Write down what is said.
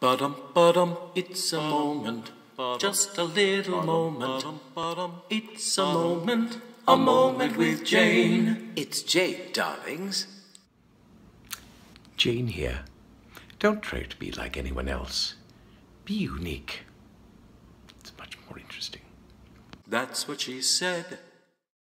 Ba-dum, it's a moment, just a little moment. It's a moment with Jane. It's Jane, darlings. Jane here. Don't try to be like anyone else. Be unique. It's much more interesting. That's what she said.